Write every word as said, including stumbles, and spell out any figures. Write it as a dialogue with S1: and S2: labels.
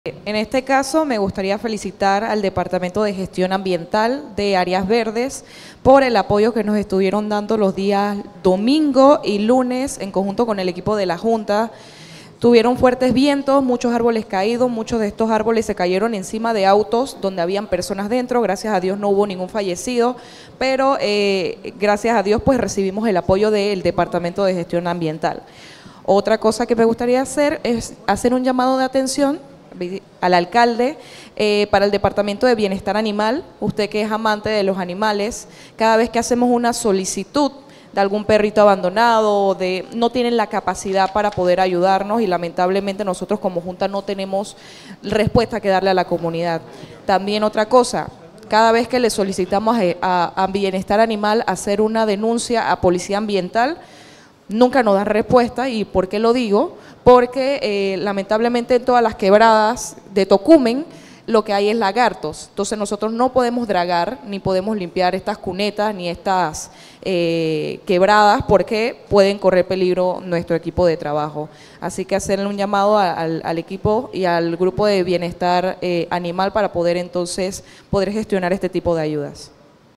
S1: En este caso, me gustaría felicitar al Departamento de Gestión Ambiental de Áreas Verdes por el apoyo que nos estuvieron dando los días domingo y lunes en conjunto con el equipo de la Junta. Tuvieron fuertes vientos, muchos árboles caídos, muchos de estos árboles se cayeron encima de autos donde habían personas dentro. Gracias a Dios no hubo ningún fallecido, pero eh, gracias a Dios pues recibimos el apoyo del Departamento de Gestión Ambiental. Otra cosa que me gustaría hacer es hacer un llamado de atención al alcalde eh, para el Departamento de Bienestar Animal. Usted que es amante de los animales, cada vez que hacemos una solicitud de algún perrito abandonado, de no tienen la capacidad para poder ayudarnos y lamentablemente nosotros como Junta no tenemos respuesta que darle a la comunidad. También otra cosa, cada vez que le solicitamos a, a, a Bienestar Animal hacer una denuncia a Policía Ambiental, nunca nos da respuesta. ¿Y por qué lo digo? Porque eh, lamentablemente en todas las quebradas de Tocumen lo que hay es lagartos, entonces nosotros no podemos dragar ni podemos limpiar estas cunetas ni estas eh, quebradas porque pueden correr peligro nuestro equipo de trabajo. Así que hacerle un llamado a, al, al equipo y al grupo de bienestar eh, animal para poder entonces poder gestionar este tipo de ayudas.